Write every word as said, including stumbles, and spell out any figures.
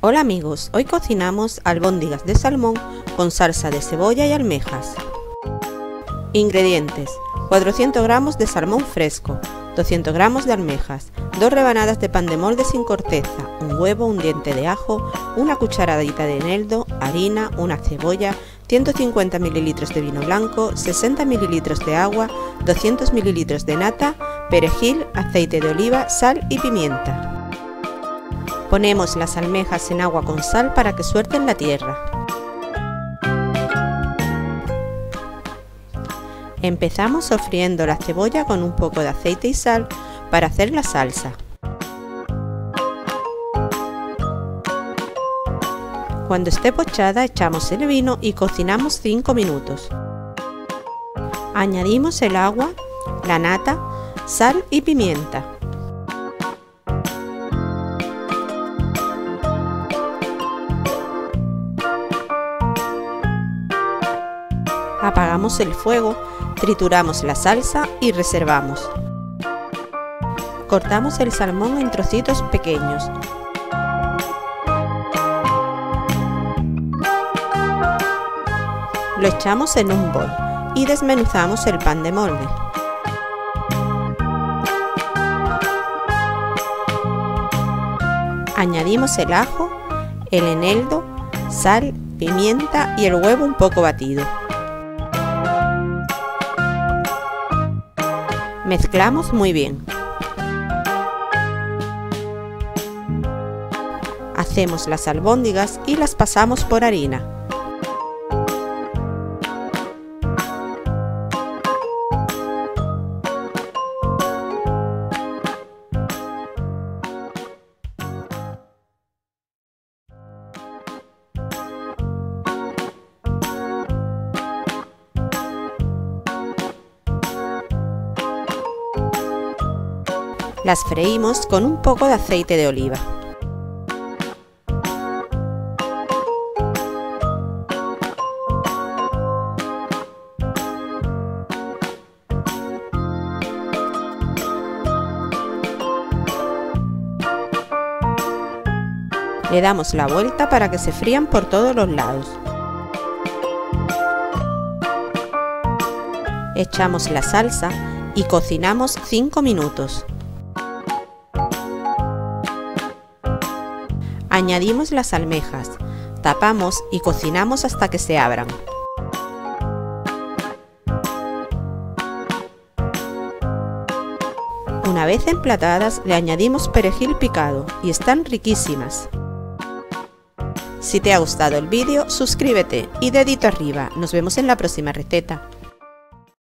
Hola amigos, hoy cocinamos albóndigas de salmón con salsa de cebolla y almejas. Ingredientes: cuatrocientos gramos de salmón fresco, doscientos gramos de almejas, dos rebanadas de pan de molde sin corteza, un huevo, un diente de ajo, una cucharadita de eneldo, harina, una cebolla, ciento cincuenta mililitros de vino blanco, sesenta mililitros de agua, doscientos mililitros de nata, perejil, aceite de oliva, sal y pimienta. Ponemos las almejas en agua con sal para que suelten la tierra. Empezamos sofriendo la cebolla con un poco de aceite y sal para hacer la salsa. Cuando esté pochada echamos el vino y cocinamos cinco minutos. Añadimos el agua, la nata, sal y pimienta. Apagamos el fuego, trituramos la salsa y reservamos. Cortamos el salmón en trocitos pequeños. Lo echamos en un bol y desmenuzamos el pan de molde. Añadimos el ajo, el eneldo, sal, pimienta y el huevo un poco batido. Mezclamos muy bien. Hacemos las albóndigas y las pasamos por harina. Las freímos con un poco de aceite de oliva. Le damos la vuelta para que se frían por todos los lados. Echamos la salsa y cocinamos cinco minutos. Añadimos las almejas, tapamos y cocinamos hasta que se abran. Una vez emplatadas le añadimos perejil picado y están riquísimas. Si te ha gustado el vídeo, suscríbete y dedito arriba. Nos vemos en la próxima receta.